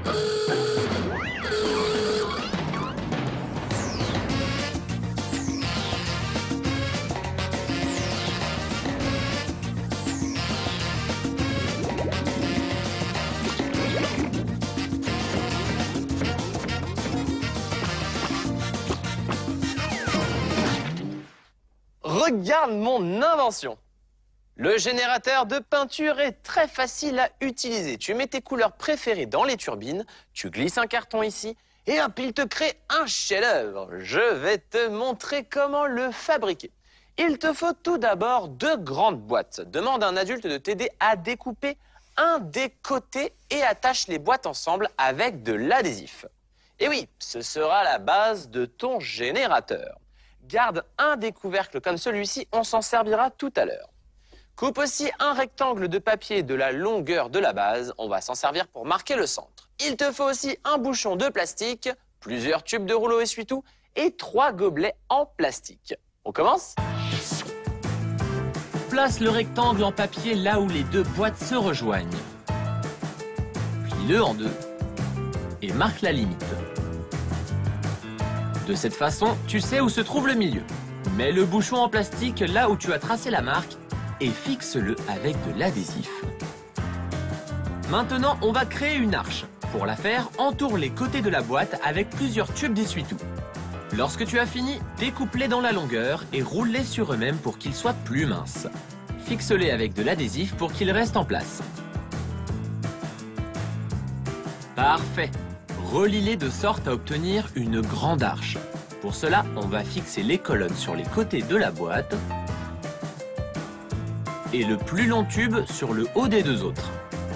Regarde mon invention! Le générateur de peinture est très facile à utiliser. Tu mets tes couleurs préférées dans les turbines, tu glisses un carton ici et hop, il te crée un chef-d'œuvre. Je vais te montrer comment le fabriquer. Il te faut tout d'abord 2 grandes boîtes. Demande à un adulte de t'aider à découper un des côtés et attache les boîtes ensemble avec de l'adhésif. Et oui, ce sera la base de ton générateur. Garde un des couvercles comme celui-ci, on s'en servira tout à l'heure. Coupe aussi un rectangle de papier de la longueur de la base, on va s'en servir pour marquer le centre. Il te faut aussi un bouchon de plastique, plusieurs tubes de rouleau essuie-tout et 3 gobelets en plastique. On commence? Place le rectangle en papier là où les 2 boîtes se rejoignent. Plie-le en 2 et marque la limite. De cette façon, tu sais où se trouve le milieu. Mets le bouchon en plastique là où tu as tracé la marque et fixe-le avec de l'adhésif. Maintenant, on va créer une arche. Pour la faire, entoure les côtés de la boîte avec plusieurs tubes d'essuie-tout. Lorsque tu as fini, découpe-les dans la longueur et roule-les sur eux-mêmes pour qu'ils soient plus minces. Fixe-les avec de l'adhésif pour qu'ils restent en place. Parfait! Relie-les de sorte à obtenir une grande arche. Pour cela, on va fixer les colonnes sur les côtés de la boîte et le plus long tube sur le haut des 2 autres.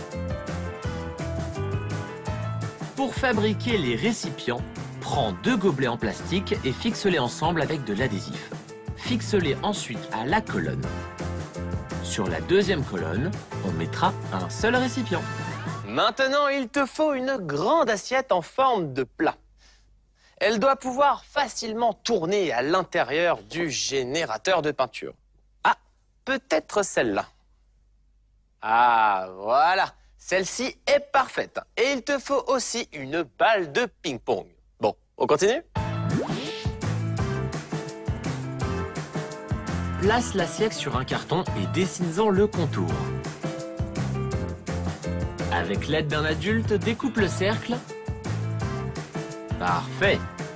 Pour fabriquer les récipients, prends 2 gobelets en plastique et fixe-les ensemble avec de l'adhésif. Fixe-les ensuite à la colonne. Sur la 2e colonne, on mettra un seul récipient. Maintenant, il te faut une grande assiette en forme de plat. Elle doit pouvoir facilement tourner à l'intérieur du générateur de peinture. Ah, peut-être celle-là. Ah, voilà. Celle-ci est parfaite. Et il te faut aussi une balle de ping-pong. Bon, on continue? Place l'assiette sur un carton et dessine-en le contour. Avec l'aide d'un adulte, découpe le cercle. Parfait!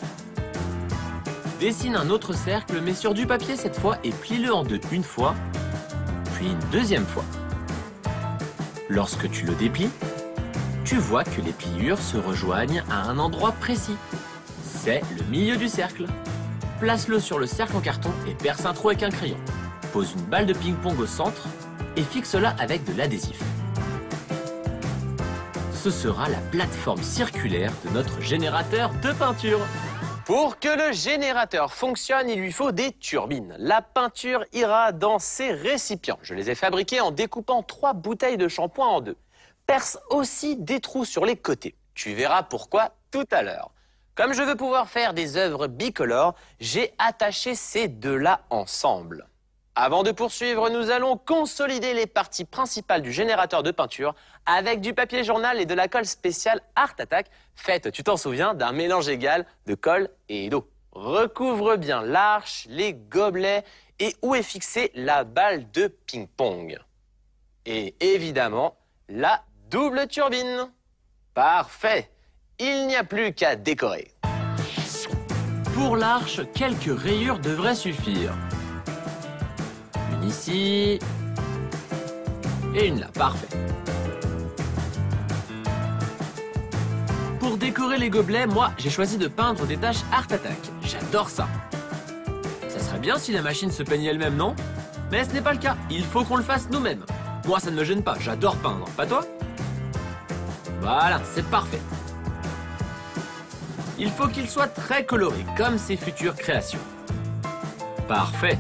Dessine un autre cercle, mais sur du papier cette fois, et plie-le en 2 une fois, puis une 2e fois. Lorsque tu le déplies, tu vois que les pliures se rejoignent à un endroit précis. C'est le milieu du cercle. Place-le sur le cercle en carton et perce un trou avec un crayon. Pose une balle de ping-pong au centre et fixe-la avec de l'adhésif. Ce sera la plateforme circulaire de notre générateur de peinture. Pour que le générateur fonctionne, il lui faut des turbines. La peinture ira dans ces récipients. Je les ai fabriqués en découpant 3 bouteilles de shampoing en 2. Perce aussi des trous sur les côtés. Tu verras pourquoi tout à l'heure. Comme je veux pouvoir faire des œuvres bicolores, j'ai attaché ces 2-là ensemble. Avant de poursuivre, nous allons consolider les parties principales du générateur de peinture avec du papier journal et de la colle spéciale Art Attack, faite, tu t'en souviens, d'un mélange égal de colle et d'eau. Recouvre bien l'arche, les gobelets et où est fixée la balle de ping-pong. Et évidemment, la double turbine. Parfait! Il n'y a plus qu'à décorer. Pour l'arche, quelques rayures devraient suffire. Une ici et une là, parfait. Pour décorer les gobelets, moi, j'ai choisi de peindre des taches Art Attack. J'adore ça. Ça serait bien si la machine se peignait elle-même, non? Mais ce n'est pas le cas, il faut qu'on le fasse nous-mêmes. Moi, ça ne me gêne pas, j'adore peindre, pas toi? Voilà, c'est parfait. Il faut qu'il soit très coloré, comme ses futures créations. Parfait.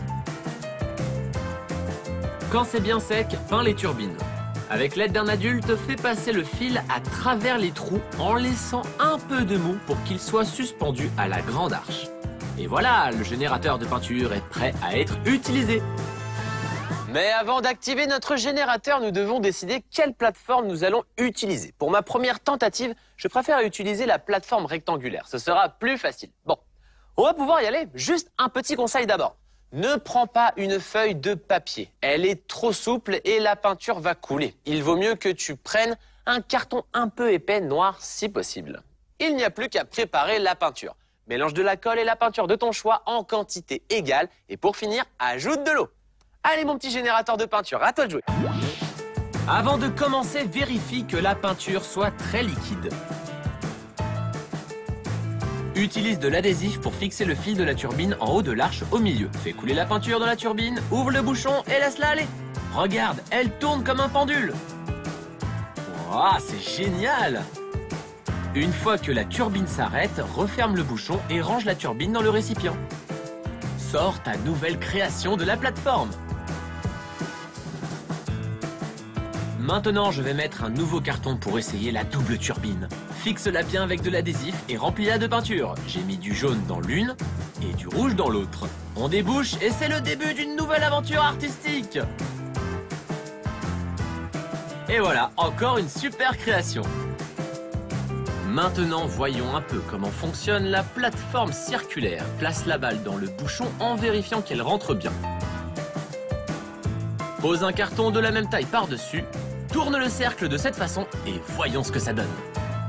Quand c'est bien sec, peins les turbines. Avec l'aide d'un adulte, fais passer le fil à travers les trous en laissant un peu de mou pour qu'il soit suspendu à la grande arche. Et voilà, le générateur de peinture est prêt à être utilisé. Mais avant d'activer notre générateur, nous devons décider quelle plateforme nous allons utiliser. Pour ma première tentative, je préfère utiliser la plateforme rectangulaire. Ce sera plus facile. Bon, on va pouvoir y aller. Juste un petit conseil d'abord. Ne prends pas une feuille de papier. Elle est trop souple et la peinture va couler. Il vaut mieux que tu prennes un carton un peu épais, noir si possible. Il n'y a plus qu'à préparer la peinture. Mélange de la colle et la peinture de ton choix en quantité égale. Et pour finir, ajoute de l'eau. Allez mon petit générateur de peinture, à toi de jouer. Avant de commencer, vérifie que la peinture soit très liquide. Utilise de l'adhésif pour fixer le fil de la turbine en haut de l'arche au milieu. Fais couler la peinture dans la turbine, ouvre le bouchon et laisse-la aller. Regarde, elle tourne comme un pendule. Waouh, c'est génial! Une fois que la turbine s'arrête, referme le bouchon et range la turbine dans le récipient. Sors ta nouvelle création de la plateforme. Maintenant, je vais mettre un nouveau carton pour essayer la double turbine. Fixe-la bien avec de l'adhésif et remplis-la de peinture. J'ai mis du jaune dans l'une et du rouge dans l'autre. On débouche et c'est le début d'une nouvelle aventure artistique. Et voilà, encore une super création. Maintenant, voyons un peu comment fonctionne la plateforme circulaire. Place la balle dans le bouchon en vérifiant qu'elle rentre bien. Pose un carton de la même taille par-dessus. Tourne le cercle de cette façon et voyons ce que ça donne.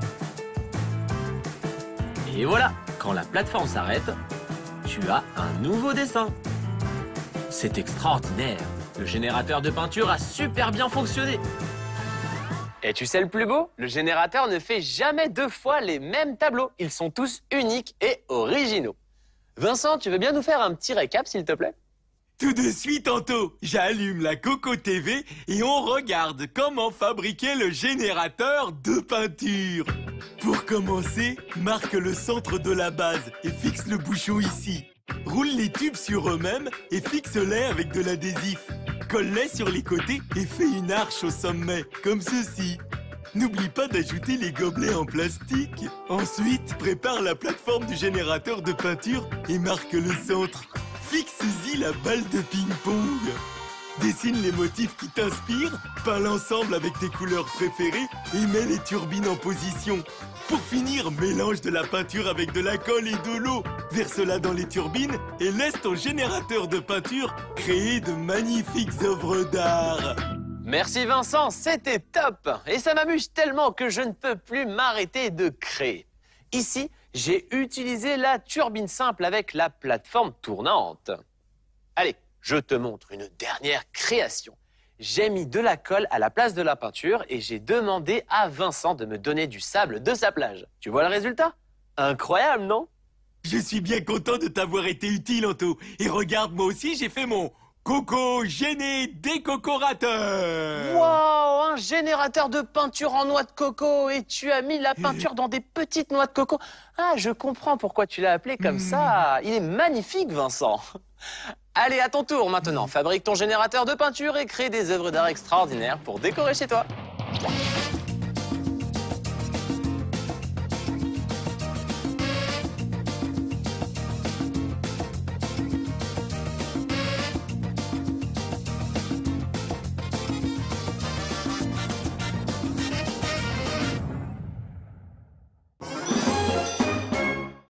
Et voilà, quand la plateforme s'arrête, tu as un nouveau dessin. C'est extraordinaire. Le générateur de peinture a super bien fonctionné. Et tu sais le plus beau? Le générateur ne fait jamais deux fois les mêmes tableaux. Ils sont tous uniques et originaux. Vincent, tu veux bien nous faire un petit récap, s'il te plaît? Tout de suite, Anto, j'allume la Coco TV et on regarde comment fabriquer le générateur de peinture. Pour commencer, marque le centre de la base et fixe le bouchon ici. Roule les tubes sur eux-mêmes et fixe-les avec de l'adhésif. Colle-les sur les côtés et fais une arche au sommet, comme ceci. N'oublie pas d'ajouter les gobelets en plastique. Ensuite, prépare la plateforme du générateur de peinture et marque le centre. Fixe-y la balle de ping-pong. Dessine les motifs qui t'inspirent, peins l'ensemble avec tes couleurs préférées et mets les turbines en position. Pour finir, mélange de la peinture avec de la colle et de l'eau. Verse-la dans les turbines et laisse ton générateur de peinture créer de magnifiques œuvres d'art. Merci Vincent, c'était top! Et ça m'amuse tellement que je ne peux plus m'arrêter de créer. Ici, j'ai utilisé la turbine simple avec la plateforme tournante. Allez, je te montre une dernière création. J'ai mis de la colle à la place de la peinture et j'ai demandé à Vincent de me donner du sable de sa plage. Tu vois le résultat? Incroyable, non? Je suis bien content de t'avoir été utile, Anto. Et regarde, moi aussi, j'ai fait mon Coco Géné Décocorateur. Waouh, un générateur de peinture en noix de coco et tu as mis la peinture dans des petites noix de coco. Ah, je comprends pourquoi tu l'as appelé comme ça. Il est magnifique, Vincent. Allez, à ton tour maintenant. Fabrique ton générateur de peinture et crée des œuvres d'art extraordinaires pour décorer chez toi.